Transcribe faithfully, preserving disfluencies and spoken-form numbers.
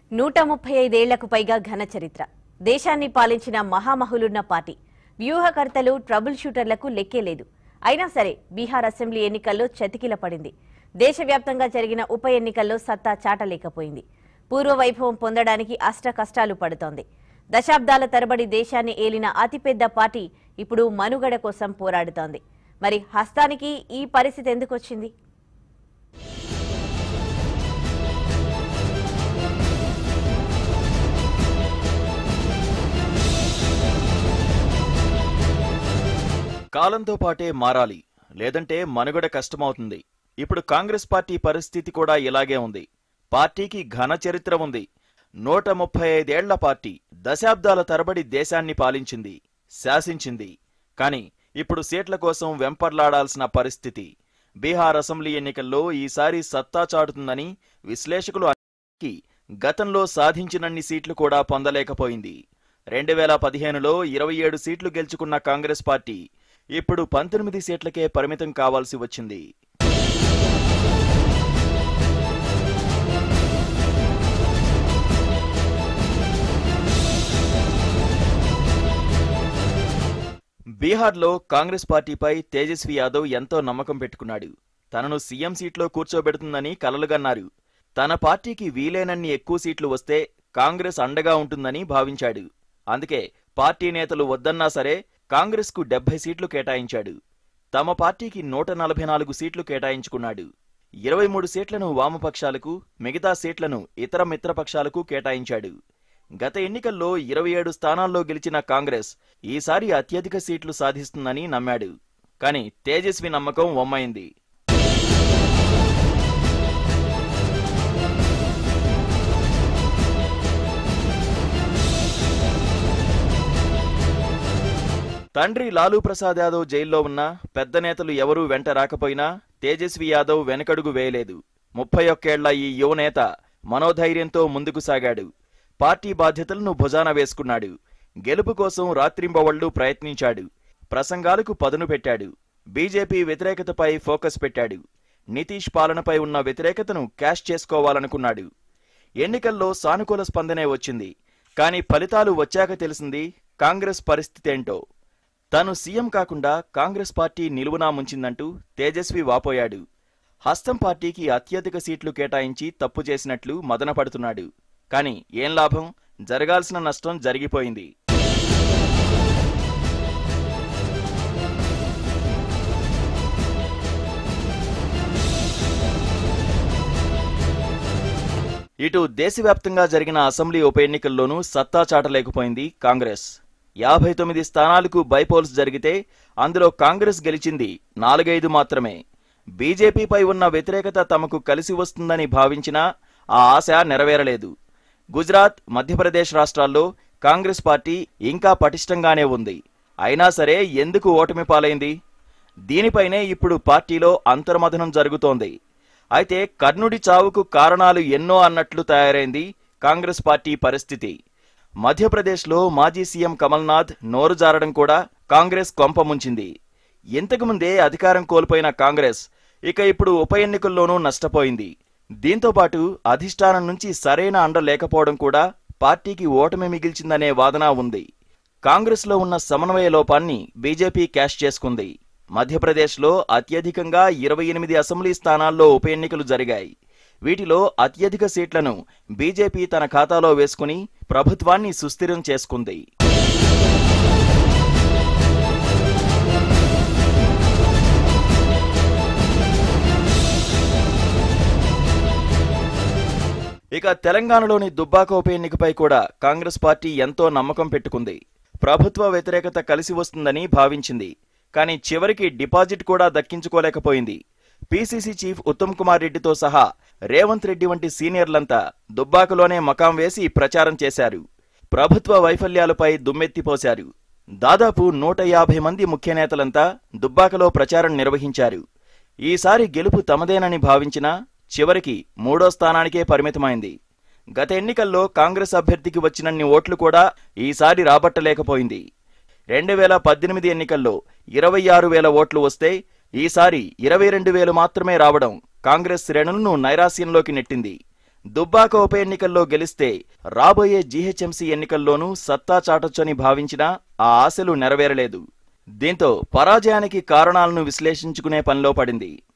నూట ముప్పై ఐదేళ్లకు పైగా ఘన చరిత్ర. దేశాన్ని పాలించిన మహామహులున్న పార్టీ. వ్యూహకర్తలు, ట్రబుల్ షూటర్లకు లెక్కే లేదు. అయినా సరే బీహార్ అసెంబ్లీ ఎన్నికల్లో చతికిల పడింది. దేశవ్యాప్తంగా జరిగిన ఉప ఎన్నికల్లో సత్తా చాటలేకపోయింది. పూర్వ వైభవం పొందడానికి అష్ట కష్టాలు పడుతోంది. దశాబ్దాల తరబడి దేశాన్ని ఏలిన అతిపెద్ద పార్టీ ఇప్పుడు మనుగడ కోసం పోరాడుతోంది. మరి హస్తానికి ఈ పరిస్థితి ఎందుకు వచ్చింది? కాలంతో పాటే మారాలి, లేదంటే మనుగడ కష్టమవుతుంది. ఇప్పుడు కాంగ్రెస్ పార్టీ పరిస్థితి కూడా ఇలాగే ఉంది. పార్టీకి ఘన చరిత్ర ఉంది. నూట ముప్పై ఐదేళ్ల పార్టీ దశాబ్దాల తరబడి దేశాన్ని పాలించింది, శాసించింది. కానీ ఇప్పుడు సీట్ల కోసం వెంపర్లాడాల్సిన పరిస్థితి. బీహార్ అసెంబ్లీ ఎన్నికల్లో ఈసారి సత్తా చాటుతుందని విశ్లేషకులు అన్ని గతంలో సాధించినన్ని సీట్లు కూడా పొందలేకపోయింది. రెండు వేల పదిహేనులో ఇరవై ఏడు సీట్లు గెలుచుకున్న కాంగ్రెస్ పార్టీ ఇప్పుడు పంతొమ్మిది సీట్లకే పరిమితం కావాల్సి వచ్చింది. బీహార్లో కాంగ్రెస్ పార్టీపై తేజస్వి యాదవ్ ఎంతో నమ్మకం పెట్టుకున్నాడు. తనను సీఎం సీట్లో కూర్చోబెడుతుందని కలలుగన్నారు. తన పార్టీకి వీలైనన్ని ఎక్కువ సీట్లు వస్తే కాంగ్రెస్ అండగా ఉంటుందని భావించాడు. అందుకే పార్టీ నేతలు వద్దన్నా సరే కాంగ్రెస్కు డెబ్బై సీట్లు కేటాయించాడు. తమ పార్టీకి నూట నలభై నాలుగు సీట్లు కేటాయించుకున్నాడు. ఇరవై మూడు సీట్లను వామపక్షాలకు, మిగతా సీట్లను ఇతర మిత్రపక్షాలకు కేటాయించాడు. గత ఎన్నికల్లో ఇరవై ఏడు స్థానాల్లో గెలిచిన కాంగ్రెస్ ఈసారి అత్యధిక సీట్లు సాధిస్తుందని నమ్మాడు. కానీ తేజస్వి నమ్మకం వమ్మైంది. తండ్రి లాలూ ప్రసాద్ యాదవ్ జైల్లో ఉన్న పెద్ద నేతలు ఎవరూ వెంట రాకపోయినా తేజస్వి యాదవ్ వెనకడుగు వేయలేదు. ముప్పై ఒక్కేళ్ల ఈ యువనేత మనోధైర్యంతో ముందుకు సాగాడు. పార్టీ బాధ్యతలను భుజాన వేసుకున్నాడు. గెలుపు కోసం రాత్రింబవళ్లు ప్రయత్నించాడు. ప్రసంగాలకు పదును పెట్టాడు. బీజేపీ వ్యతిరేకతపై ఫోకస్ పెట్టాడు. నితీష్ పాలనపై ఉన్న వ్యతిరేకతను క్యాష్ చేసుకోవాలనుకున్నాడు. ఎన్నికల్లో సానుకూల స్పందనే వచ్చింది. కానీ ఫలితాలు వచ్చాక తెలిసింది కాంగ్రెస్ పరిస్థితేంటో. తాను సీఎం కాకుండా కాంగ్రెస్ పార్టీ నిలువునా ముంచిందంటూ తేజస్వి వాపోయాడు. హస్తం పార్టీకి అత్యధిక సీట్లు కేటాయించి తప్పు చేసినట్లు మదనపడుతున్నాడు. కానీ ఏం లాభం? జరగాల్సిన నష్టం జరిగిపోయింది. ఇటు దేశవ్యాప్తంగా జరిగిన అసెంబ్లీ ఉప ఎన్నికల్లోనూ సత్తా చాటలేకపోయింది కాంగ్రెస్. యాభై తొమ్మిది స్థానాలకు బైపోల్స్ జరిగితే అందులో కాంగ్రెస్ గెలిచింది నాలుగైదు మాత్రమే. బీజేపీపై ఉన్న వ్యతిరేకత తమకు కలిసి వస్తుందని భావించినా ఆ ఆశ నెరవేరలేదు. గుజరాత్, మధ్యప్రదేశ్ రాష్ట్రాల్లో కాంగ్రెస్ పార్టీ ఇంకా పటిష్టంగానే ఉంది. అయినా సరే ఎందుకు ఓటమి పాలైంది? దీనిపైనే ఇప్పుడు పార్టీలో అంతర్మథనం జరుగుతోంది. అయితే కర్ణుడి చావుకు కారణాలు ఎన్నో అన్నట్లు తయారైంది కాంగ్రెస్ పార్టీ పరిస్థితి. మధ్యప్రదేశ్లో మాజీ సీఎం కమల్నాథ్ నోరు జారడం కూడా కాంగ్రెస్ కొంపముంచింది. ఇంతకుముందే అధికారం కోల్పోయిన కాంగ్రెస్ ఇక ఇప్పుడు ఉప ఎన్నికల్లోనూ నష్టపోయింది. దీంతోపాటు అధిష్టానం నుంచి సరైన అండ లేకపోవడం కూడా పార్టీకి ఓటమి మిగిల్చిందనే వాదన ఉంది. కాంగ్రెస్లో ఉన్న సమన్వయ లోపాన్ని బీజేపీ క్యాష్ చేసుకుంది. మధ్యప్రదేశ్లో అత్యధికంగా ఇరవై ఎనిమిది అసెంబ్లీ స్థానాల్లో ఉప ఎన్నికలు జరిగాయి. వీటిలో అత్యధిక సీట్లను బీజేపీ తన ఖాతాలో వేసుకుని ప్రభుత్వాన్ని సుస్థిరం చేసుకుంది. ఇక తెలంగాణలోని దుబ్బాక ఉప ఎన్నికపై కూడా కాంగ్రెస్ పార్టీ ఎంతో నమ్మకం పెట్టుకుంది. ప్రభుత్వ వ్యతిరేకత కలిసి వస్తుందని భావించింది. కానీ చివరికి డిపాజిట్ కూడా దక్కించుకోలేకపోయింది. పీసీసీ చీఫ్ ఉత్తమ్ కుమార్ రెడ్డితో సహా రేవంత్ రెడ్డి వంటి సీనియర్లంతా దుబ్బాకలోనే మకాం వేసి ప్రచారం చేశారు. ప్రభుత్వ వైఫల్యాలపై దుమ్మెత్తిపోశారు. దాదాపు నూట యాభై మంది ముఖ్య నేతలంతా దుబ్బాకలో ప్రచారం నిర్వహించారు. ఈసారి గెలుపు తమదేనని భావించినా చివరికి మూడో స్థానానికే పరిమితమైంది. గత ఎన్నికల్లో కాంగ్రెస్ అభ్యర్థికి వచ్చినన్ని ఓట్లు కూడా ఈసారి రాబట్టలేకపోయింది. రెండు వేల పద్దెనిమిది ఎన్నికల్లో ఇరవై ఆరు వేల ఓట్లు వస్తే ఈసారి ఇరవై రెండు వేలు మాత్రమే రావడం కాంగ్రెస్ శ్రేణులను నైరాస్యంలోకి నెట్టింది. దుబ్బాక ఉప ఎన్నికల్లో గెలిస్తే రాబోయే జీహెచ్ఎంసీ ఎన్నికల్లోనూ సత్తా చాటొచ్చని భావించినా ఆ ఆశలు నెరవేరలేదు. దీంతో పరాజయానికి కారణాలను విశ్లేషించుకునే పనిలో పడింది.